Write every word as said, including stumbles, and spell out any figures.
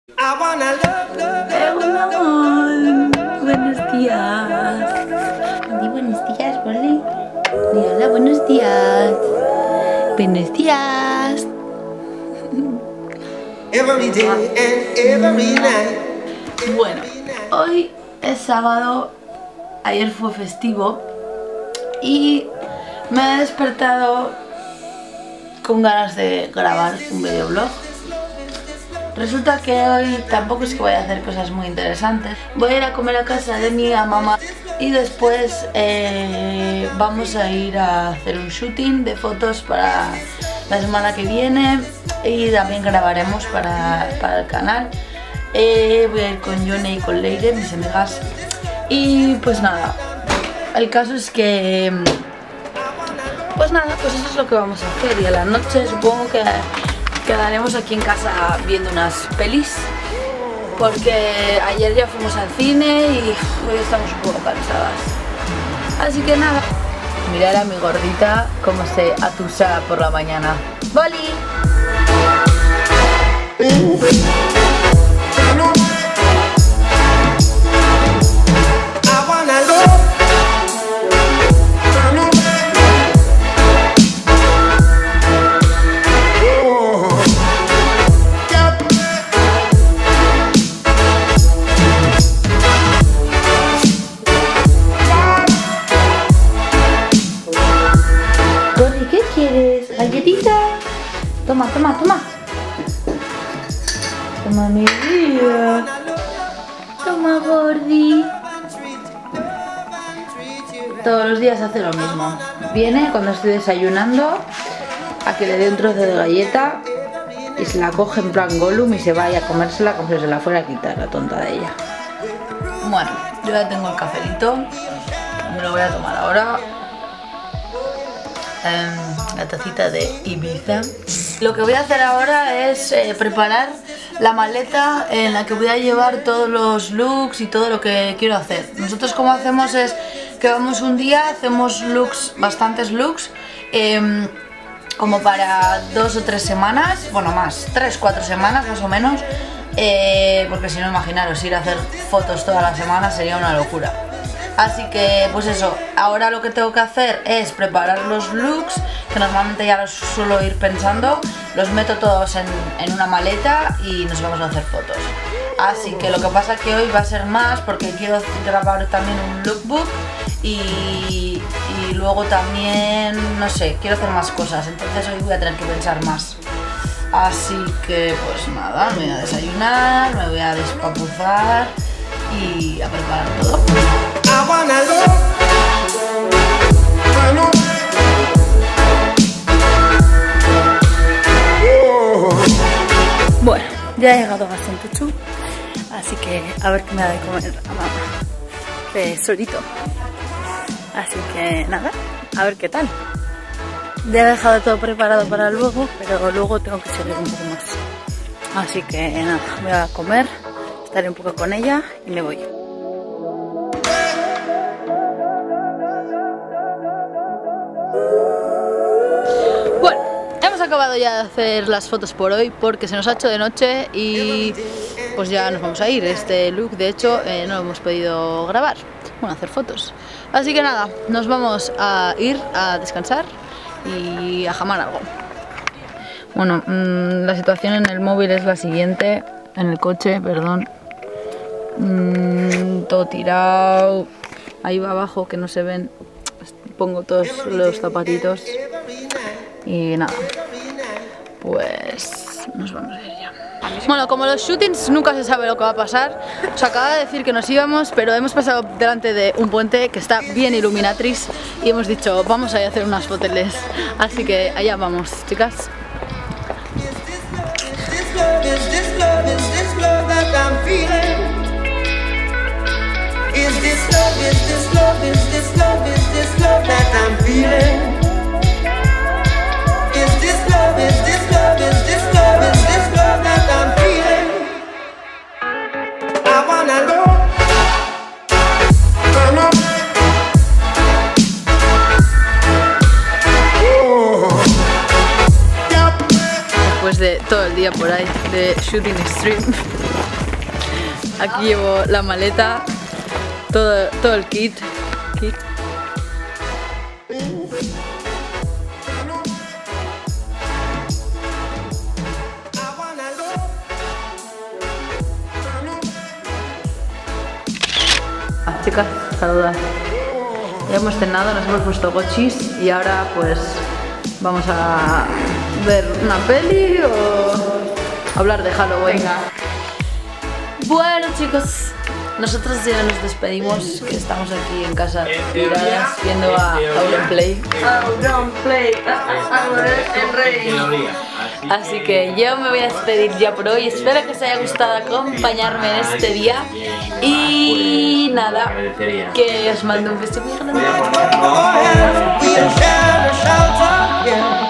Buenos días. Di buenos días, ¿vale? Di hola, buenos días. Buenos días. Bueno, hoy es sábado. Ayer fue festivo y me he despertado con ganas de grabar un videoblog. Resulta que hoy tampoco es que voy a hacer cosas muy interesantes. Voy a ir a comer a casa de mi mamá y después eh, vamos a ir a hacer un shooting de fotos para la semana que viene y también grabaremos para, para el canal. Eh, voy a ir con Yone y con Leire, mis amigas. Y pues nada, el caso es que... Pues nada, pues eso es lo que vamos a hacer y a la noche supongo que quedaremos aquí en casa viendo unas pelis porque ayer ya fuimos al cine y hoy estamos un poco cansadas. Así que nada, mirad a mi gordita cómo se atusa por la mañana. ¡Boli! ¿Qué quieres? ¿Galletita? Toma, toma, toma. Toma mi vida. Toma, Gordi. Todos los días hace lo mismo. Viene cuando estoy desayunando a que le dé un trozo de galleta y se la coge en plan Gollum y se vaya a comérsela como si se la fuera a quitar, la tonta de ella. Bueno, yo ya tengo el cafelito. Me lo voy a tomar ahora. La tacita de Ibiza. Lo que voy a hacer ahora es eh, preparar la maleta en la que voy a llevar todos los looks y todo lo que quiero hacer. Nosotros como hacemos es que vamos un día, hacemos looks, bastantes looks, eh, como para dos o tres semanas, bueno más, tres, cuatro semanas más o menos, eh, porque si no imaginaros ir a hacer fotos toda la semana sería una locura. Así que pues eso, ahora lo que tengo que hacer es preparar los looks, que normalmente ya los suelo ir pensando, los meto todos en, en una maleta y nos vamos a hacer fotos. Así que lo que pasa es que hoy va a ser más porque quiero grabar también un lookbook y, y luego también, no sé, quiero hacer más cosas, entonces hoy voy a tener que pensar más. Así que pues nada, me voy a desayunar, me voy a despapuzar y a preparar todo. Bueno, ya he llegado bastante chu, así que a ver qué me da de comer a mamá, que solito. Así que nada, a ver qué tal. Ya he dejado todo preparado para luego, pero luego tengo que salir un poco más. Así que nada, voy a comer, estaré un poco con ella y me voy. Bueno, hemos acabado ya de hacer las fotos por hoy porque se nos ha hecho de noche y pues ya nos vamos a ir. Este look de hecho eh, no lo hemos podido grabar, bueno, hacer fotos. Así que nada, nos vamos a ir a descansar y a jamar algo. Bueno, mmm, la situación en el móvil es la siguiente, en el coche, perdón. Mmm, todo tirado, ahí va abajo que no se ven, pongo todos los zapatitos y nada, pues nos vamos a ir ya. Bueno, como los shootings nunca se sabe lo que va a pasar, os acaba de decir que nos íbamos, pero hemos pasado delante de un puente que está bien iluminatriz y hemos dicho vamos a ir a hacer unas foteles, así que allá vamos, chicas. Después de todo el día día por ahí de shooting stream. Aquí llevo la maleta, todo, todo el kit, kit. Ah, chicas, saluda. Ya hemos cenado, nos hemos puesto gochis y ahora pues vamos a ver una peli o hablar de Halloween. Venga. Bueno, chicos, nosotros ya nos despedimos, que estamos aquí en casa tiradas viendo a Auronplay. Auronplay, el rey. Así que yo me voy a despedir ya por hoy. Espero que os haya gustado acompañarme en este día. Y nada, que os mando un beso muy grande.